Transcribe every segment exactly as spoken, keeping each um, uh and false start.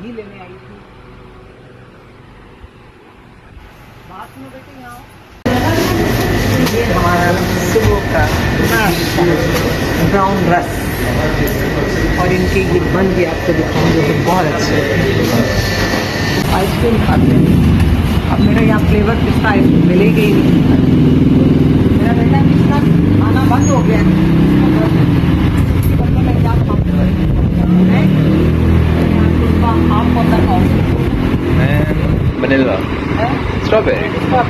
घी लेने आई थी। बात में बेटे यहाँ ये हमारा सुबह का नाश्ता ब्राउन रस, और इनके ये बन के आपको दिखाऊंगे तो बहुत अच्छे आइसक्रीम खाते हैं। अब मेरा यहाँ फ्लेवर पिस्ता आइसक्रीम मिलेगी ही नहीं। मेरा बेटा पिस्ता खाना बंद हो गया मैं क्या आप कौन सा खाओगे? वनीला स्ट्रॉबेरी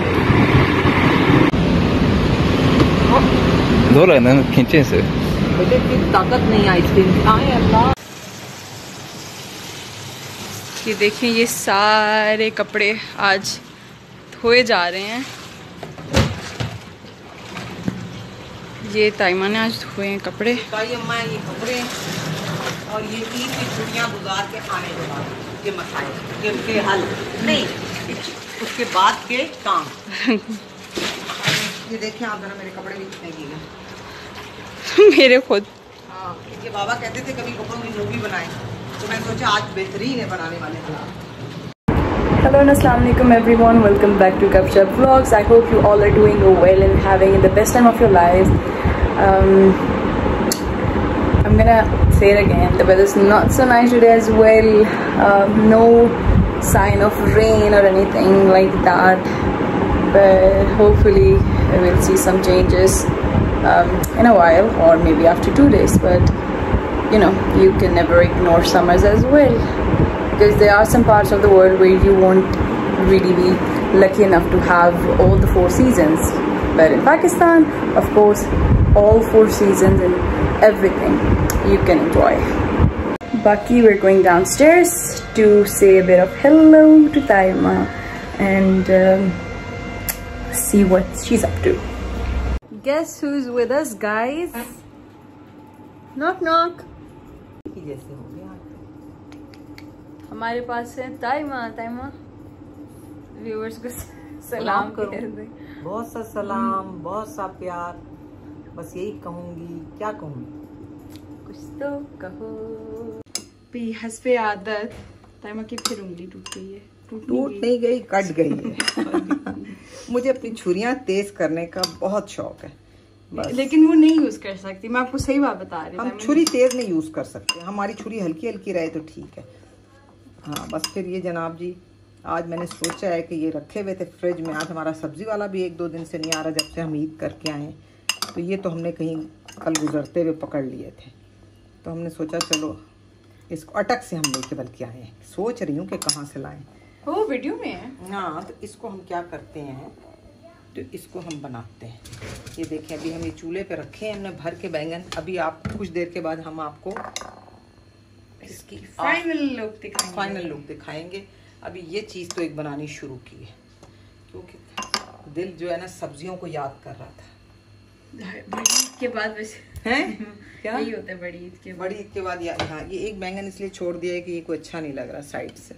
दो रहा है ना खींचे से बेटे की ताकत नहीं आइसक्रीम खाए अल्लाह। ये देखें ये सारे कपड़े आज धोए जा रहे हैं। ये ताइमा ने आज धोए हैं कपड़े। अम्मा ये कपड़े और ये ईद की छुट्टियाँ गुजार के आने के बाद ये मसाइल ये के हल नहीं उसके बाद के काम। ये देखें आप जरा मेरे कपड़े भी कितने गीले मेरे खुद। हाँ ये बाबा कहते थे कभी कपड़ों की मूवी बनाए, तो मैं सोचा आज बेहतरीन है बनाने वाले हालात। Hello and Assalamualaikum everyone, welcome back to Gupshup Vlogs. I hope you all are doing well and having the best time of your lives. Um, I'm gonna say it again, the weather's not so nice today as well. Um, no sign of rain or anything like that, but hopefully we'll see some changes um, in a while, or maybe after two days. But you know, you can never ignore summers as well, because there are some parts of the world where you won't really be lucky enough to have all the four seasons, but in Pakistan, of course, all four seasons and everything you can enjoy. Baki, we're going downstairs to say a bit of hello to Taima and um, see what she's up to. Guess who's with us, guys? Knock knock. हमारे पास है ताइमा। ताइमा viewers को सलाम कर दे। बहुत सा सलाम, बहुत सा प्यार, बस यही कहूँगी। क्या कहूँगी? कुछ तो कहो। पे हंसपे आदत। ताइमा की फिर उंगली टूट गई है। टूट नहीं गई, कट गई है। मुझे अपनी छुरियाँ तेज करने का बहुत शौक है, लेकिन वो नहीं यूज कर सकती। मैं आपको सही बात बता रही हूँ। हम छुरी तेज नहीं यूज कर सकते, हमारी छुरी हल्की हल्की रहे तो ठीक है। हाँ बस फिर ये जनाब जी, आज मैंने सोचा है कि ये रखे हुए थे फ्रिज में। आज हमारा सब्जी वाला भी एक दो दिन से नहीं आ रहा, जब से हम ईद करके आए। तो ये तो हमने कहीं कल गुजरते हुए पकड़ लिए थे, तो हमने सोचा चलो इसको अटक से हम लेके बल्कि आए हैं। सोच रही हूँ कि कहाँ से लाएं। वो वीडियो में है। हाँ तो इसको हम क्या करते हैं, तो इसको हम बनाते हैं। ये देखें अभी हम ये चूल्हे पे रखे हैं हमने भर के बैंगन। अभी आप कुछ देर के बाद हम आपको इसकी फाइनल लुक दिखाएंगे। फाइनल लुक दिखाएंगे। अभी ये चीज़ तो एक बनानी शुरू की है, क्योंकि दिल जो है ना सब्जियों को याद कर रहा था। बड़ी ईद के बाद वैसे हैं क्या यही होता है बड़ी ईद के बड़ी ईद के बाद याद। हाँ ये एक बैंगन इसलिए छोड़ दिया है कि ये कोई अच्छा नहीं लग रहा साइड से।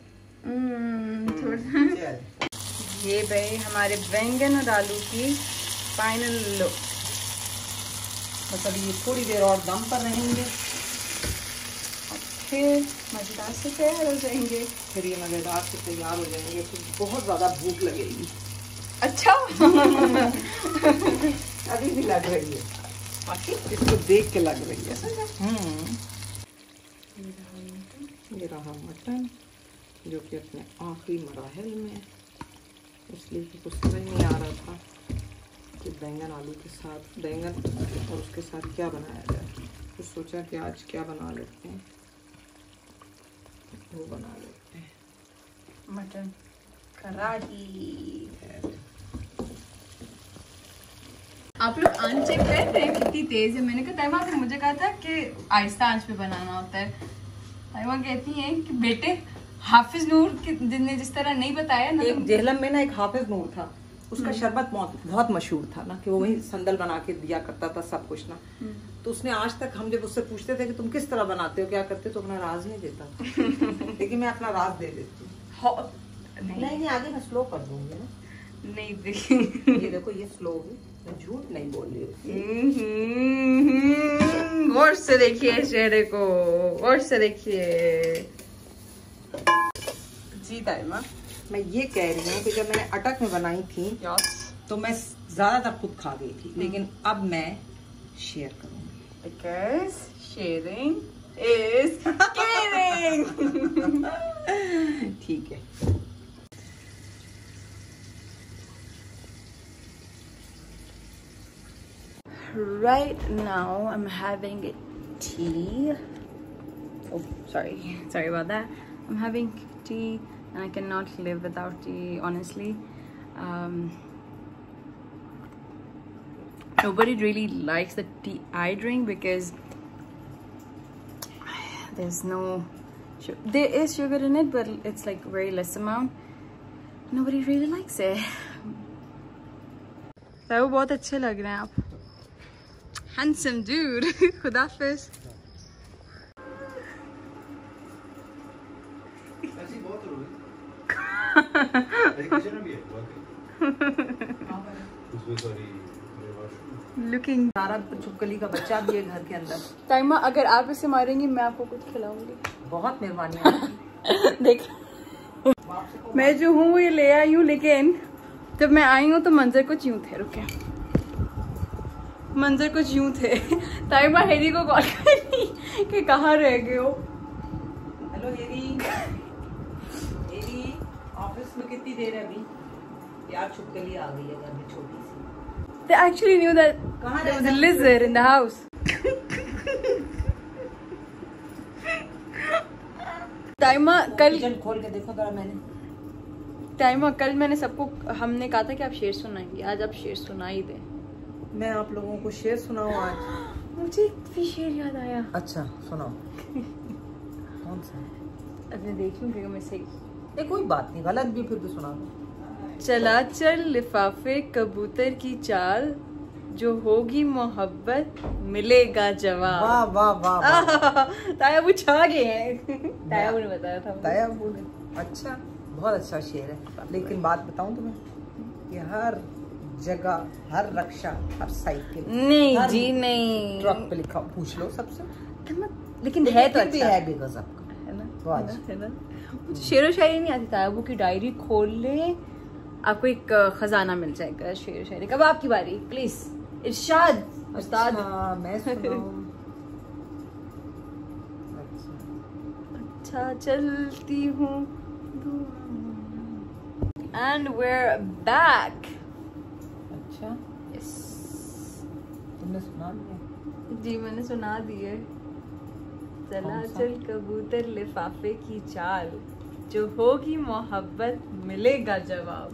ये भाई हमारे बैंगन और आलू की फाइनल लुक। बस अभी ये थोड़ी देर और दम पर रहेंगे, फिर मजेदार से तैयार हो जाएंगे। फिर ये मजेदार से तैयार हो जाएंगे। तो बहुत ज़्यादा भूख लगेगी। अच्छा अभी भी लग रही है, बाकी इसको देख के लग रही है। हम्म ये रहा मटन जो कि अपने आखिरी मराहल में, इसलिए कि कुछ समझ नहीं आ रहा था कि बैंगन आलू के साथ बैंगन और उसके साथ क्या बनाया जाए। तो सोचा कि आज क्या बना लेते हैं, वो बना लेते हैं मटन कढ़ाई। आप लोग आंच चेक कर रहे हैं कितनी तेज है। मैंने कहा ताइमा ने मुझे कहा था कि आहिस्ता आंच पे बनाना होता है। ताइमा कहती है कि बेटे हाफिज नूर ने जिस तरह नहीं बताया ना, एक जेहलम में ना एक हाफिज नूर था, उसका शरबत बहुत बहुत मशहूर था ना, कि वो वही संदल बना के दिया करता था सब कुछ ना। तो उसने आज तक हम जब उससे पूछते थे कि तुम किस तरह बनाते हो क्या करते हो, तो अपना राज नहीं देता था। लेकिन मैं अपना राज दे देती हूँ। नहीं नहीं आगे मैं स्लो कर दूंगी ना। नहीं देखिए ये देखो ये स्लो हुई, मैं झूठ नहीं बोल रही हूँ। गौर से देखिए चेहरे को, गौर से देखिए। जी ताइमा। मैं ये कह रही हूँ कि जब मैंने अटक में बनाई थी तो मैं ज्यादातर खुद खा गई थी, लेकिन अब मैं शेयर करूंगी। Because sharing is caring. ठीक है। Right now I'm having tea. Oh, sorry. Sorry about that. I'm having tea and I cannot live without tea, honestly. Um, nobody really likes the tea I drink because there's no sugar. There is sugar in it, but it's like very less amount. Nobody really likes it. वो बहुत अच्छे लग रहे हैं आप। Handsome dude. खुदाफिज। ऐसी बहुत रोई। भी है उसमें सॉरी Looking सारा चुपकली का बच्चा भी है घर के अंदर। टाइमा, अगर आप इसे मारेंगी मैं आपको कुछ खिलाऊंगी। बहुत मेहरबानी आपकी। देख मैं जो हूँ ये ले आई हूँ, लेकिन जब मैं आई हूँ तो मंजर कुछ यूं थे। रुके, मंजर कुछ यूं थे। टाइमा हेरी को कॉल करी कि कहाँ रह गए हो। हेलो हेरी। हेरी ऑफिस में कितनी देर है अभी? यार चुपकली आ गई है घर में छोटी सी। They actually knew that there was a lizard in the house. टाइमा कल खोल के देखो जरा। मैंने टाइमा कल मैंने सबको हमने कहा था कि आप शेर सुनाएंगे, आज आप शेर सुना ही दे। मैं आप लोगों को शेर सुनाऊं आज? मुझे भी शेर याद आया। अच्छा सुनाओ। कौन सा? अब मैं देख लूँ मैं सही। ये कोई बात नहीं, गलत भी फिर भी सुना दो। चला चल लिफाफे कबूतर की चाल, जो होगी मोहब्बत मिलेगा जवाब। वाह वाह वाह वाह। ताया वो छा गए हैं। ताया ने बताया था। ताया बोले अच्छा, बहुत अच्छा शेर है। लेकिन बात बताऊं तुम्हें कि हर जगह, हर रक्षा, हर साइकिल, नहीं हर जी नहीं, ट्रक पे लिखा, पूछ लो सबसे। लेकिन है तो अच्छा है भी गजब का, है ना, वाह। है ना। शेरो शायरी नहीं आती। ताया की डायरी खोल ले, आपको एक खजाना मिल जाएगा शेर शायरी। कब आपकी बारी? प्लीज इरशाद उस्ताद। अच्छा, मैं सुनाऊं? अच्छा चलती हूँ एंड we're back. अच्छा yes. तुमने सुना दिया? जी मैंने सुना दिए। चला कौन सा? चल कबूतर लिफाफे की चाल, जो होगी मोहब्बत मिलेगा जवाब।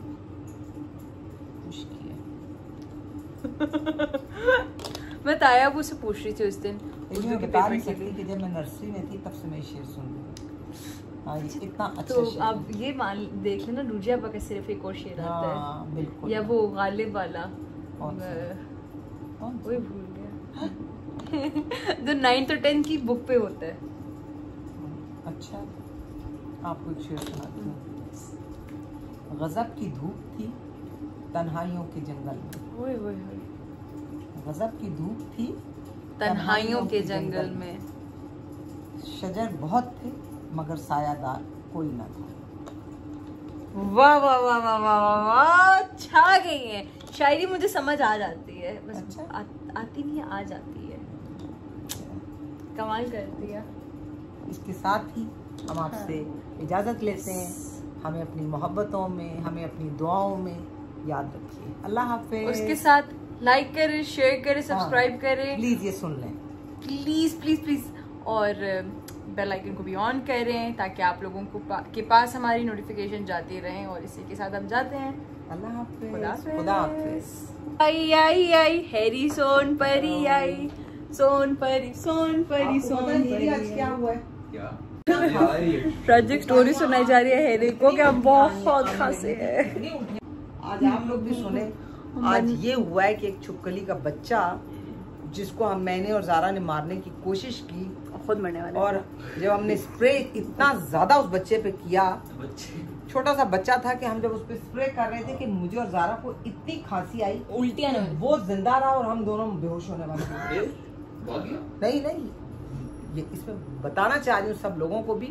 मैं तायाबू से पूछ रही थी उस दिन, उस दिन के बता पेपर नहीं के सकती लिए। कि जब मैं नर्सरी में थी तब से मैं शेर सुन रही हूँ। हाँ, ये इतना अच्छा तो शेर आप ये मान देख लेना, रूजिया का सिर्फ एक और शेर आता है। हाँ, बिल्कुल। या वो गालिब वाला, कौन सा? कौन सा? वही भूल गया। जो नाइन्थ और टेंथ की बुक पे होता है। अच्छा, आपको एक शेर सुनाती हूँ। गजब की धूप थी तन्हाइयों के जंगल में। ओए ओए ओए। गजब की धूप थी तन्हाइयों के जंगल में। शजर बहुत थे मगर सायादार कोई न था। वाह वाह वाह वाह वाह वाह वाह, छा गई है। शायरी मुझे समझ आ जाती है, बस अच्छा? आ, आती नहीं, आ जाती है। कमाल कर दिया। इसके साथ ही हम आपसे इजाजत लेते हैं। हमें अपनी मोहब्बतों में, हमें अपनी दुआओं में याद रखिए। अल्लाह हाफिज। उसके साथ लाइक करें, शेयर करें, सब्सक्राइब करें प्लीज, ये सुन लें प्लीज प्लीज प्लीज, और बेल आइकन को भी ऑन करें ताकि आप लोगों को पा, के पास हमारी नोटिफिकेशन जाती रहें। और इसी के साथ हम जाते हैं। अल्लाह हाफिज। खुदा खुदा हाफिज। आई आई आई हैरी सोन परी आई, सोन परी सोन परी सोन परी। आज क्या हुआ है? क्या प्रोजेक्ट स्टोरी सुनाई जा रही है हैरी को कि हम बहुत खांसे हैं। आज आप लोग भी सुने। आज ये हुआ है कि एक छुपकली का बच्चा जिसको हम मैंने और जारा ने मारने की कोशिश की, खुद मरने वाला, और जब हमने स्प्रे इतना ज्यादा उस बच्चे पे किया, छोटा सा बच्चा था कि हम जब उस पे स्प्रे कर रहे थे कि मुझे और जारा को इतनी खांसी आई, उल्टियां ना, वो जिंदा रहा और हम दोनों बेहोश होने वाले थे। नहीं नहीं, ये इसमें बताना चाह रही हूँ सब लोगों को भी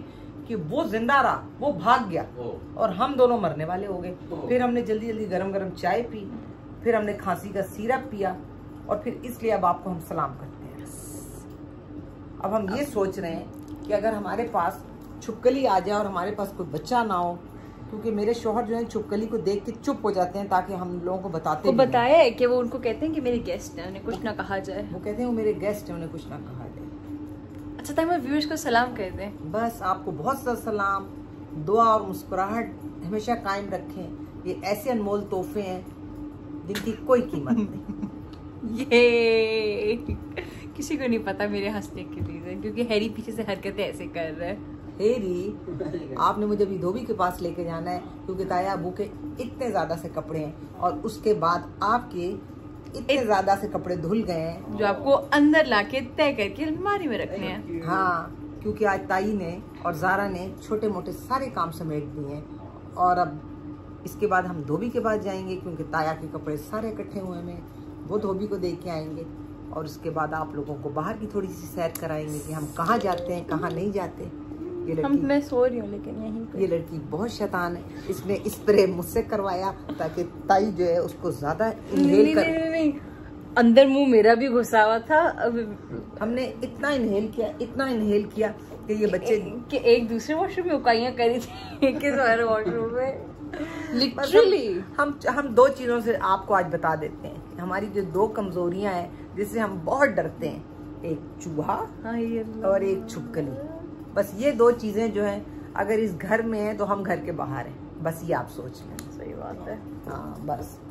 कि वो जिंदा रहा, वो भाग गया और हम दोनों मरने वाले हो गए। फिर हमने जल्दी जल्दी गरम गरम चाय पी, फिर हमने खांसी का सिरप पिया और फिर इसलिए अब आपको हम सलाम करते हैं। अब हम ये सोच रहे हैं कि अगर हमारे पास छुपकली आ जाए और हमारे पास कोई बच्चा ना हो, क्योंकि मेरे शोहर जो है छुपकली को देख के चुप हो जाते हैं ताकि हम लोगों को बताते वो बताया है कि वो उनको कहते हैं कि मेरे गेस्ट हैं, उन्हें कुछ ना कहा जाए। वो कहते हैं वो मेरे गेस्ट हैं, उन्हें कुछ ना कहा जाए। अच्छा तक मैं व्यूअर्स को सलाम कर दें। बस आपको बहुत सा सलाम, दुआ और मुस्कुराहट हमेशा कायम रखें। ये ऐसे अनमोल तोहफे हैं जिनकी कोई कीमत नहीं। ये किसी को नहीं पता मेरे हंसने की रीजन, क्योंकि हैरी पीछे से हरकतें ऐसे कर रहा है। हेरी, आपने मुझे अभी धोबी के पास लेके जाना है क्योंकि ताया अबू के इतने ज्यादा से कपड़े हैं और उसके बाद आपके इतने इत... ज्यादा से कपड़े धुल गए हैं जो आपको अंदर लाके तय करके अलमारी में रखने हैं। हाँ, क्योंकि आज ताई ने और जारा ने छोटे मोटे सारे काम समेट दिए हैं और अब इसके बाद हम धोबी के पास जाएंगे क्योंकि ताया के कपड़े सारे इकट्ठे हुए हैं। वो धोबी को देख के आएंगे और उसके बाद आप लोगों को बाहर की थोड़ी सी सैर कराएंगे कि हम कहाँ जाते हैं कहाँ नहीं जाते। ये लड़की, हम मैं सो रही हूँ लेकिन यहीं ये लड़की बहुत शैतान है, इसने स्प्रे मुझसे करवाया ताकि ताई जो है उसको ज्यादा इनहेल कर। नहीं, नहीं, नहीं, अंदर मुंह मेरा भी घुसा हुआ था। अब हमने इतना इनहेल किया इतना इनहेल किया कि ये बच्चे कि एक दूसरे वॉशरूम में उकाइयां करी थी किस वाले वॉशरूम में लिटरली। हम हम दो चीजों से आपको आज बता देते हैं हमारी जो दो कमजोरियां हैं जिससे हम बहुत डरते हैं, एक चूहा और एक छुपकली। बस ये दो चीजें जो हैं अगर इस घर में है तो हम घर के बाहर हैं, बस ये आप सोच लें। सही बात है। हाँ बस।